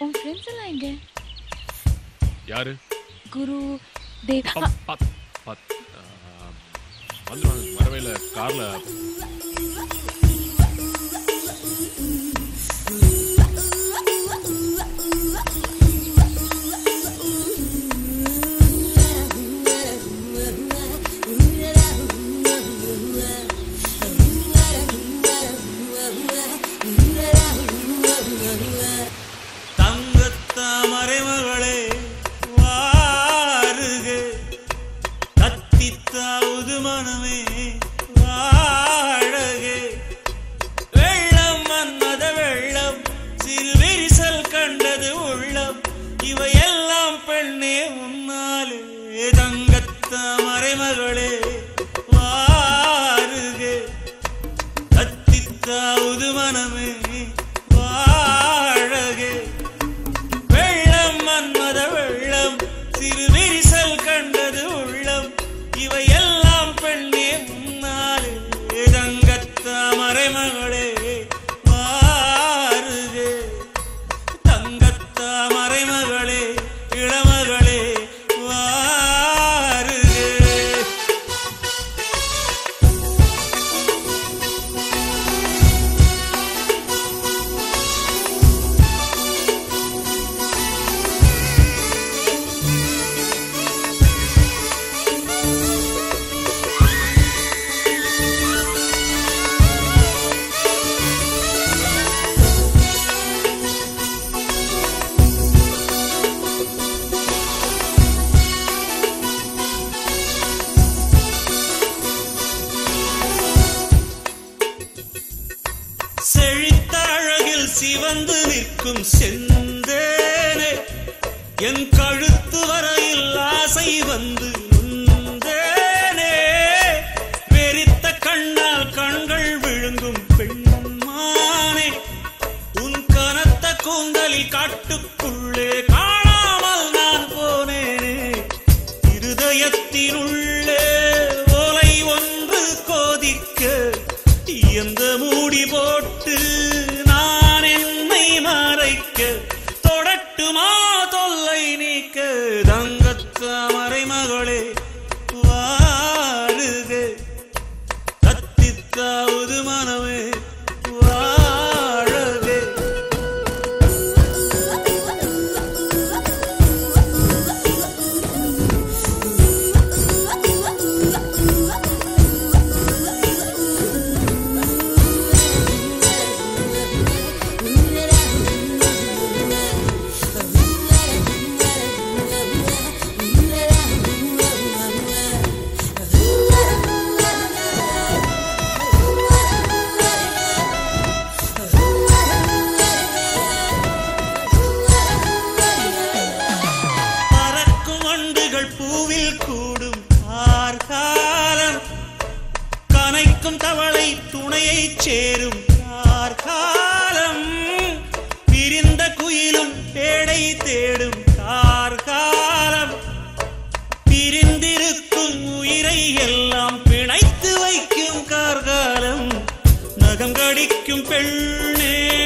உன் ஃப்ரெண்ட்ஸ் எல்லாம் எங்க? யாரு? குரு தேவ். வந்துருவாங்க, வரவேல கார்ல. மறைமகளே வாருக, கத்தித்தாவது மனமே வாழக. வெள்ளம் மன்மத வெள்ளம், சிறு விரிசல் கண்டது உள்ளம், இவையெல்லாம் பெண்ணே உன்னாலே. தங்கத்த மறைமகளே வாருக, கத்தித்தாவது மனமே வாழக. மன்மத வெள்ளம், சிறு விரிசல் கண்டது உள்ளம், இவையெல்லாம் பெண்ணே முன்னாலே. தங்கத்த மறைமகளே வாருக, தங்கத்த மறைமகளே இளமகளே வாருக. செழித்த அழகில் சிவந்து நிற்கும் செந்தேனே, என் கழுத்து வரையில் ஆசை வந்து நொந்தேனே. வெறித்த கண்ணால் கண்கள் விழுங்கும் பெண்மானே, உன் கனத்த கூந்தலில் காட்டுக்குள்ளே காணாமல் நான் போனேனே. இருதயத்தினுள்ளே ஓலை ஒன்று கோதிக்க, எந்த மூடி போட்டு நான் என்னை மறைக்க, தொடட்டுமா தொல்லை நீக்க. தங்கத்த மறைமகளே வாழுக, கத்தித்தாவது மனமே வாழக. பூவில் கூடும் ஆர்காலம், கனைக்கும் தவளை துணையை சேரும் ஆர்காலம், பிரிந்த குயிலும் பேடை தேடும் கார்காலம், பிரிந்திருக்கும் உயிரை எல்லாம் பிணைத்து வைக்கும் கார்காலம். நகம் கடிக்கும் பெண்ணே